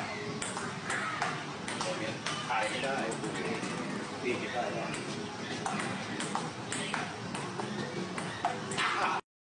ถ่ายไม่ได้ดีไม่ได้